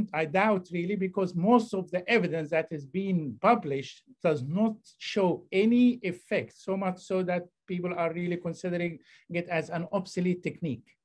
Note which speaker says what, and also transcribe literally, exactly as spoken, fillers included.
Speaker 1: don't, I doubt really, because most of the evidence that is being published does not show any effect, so much so that people are really considering it as an obsolete technique.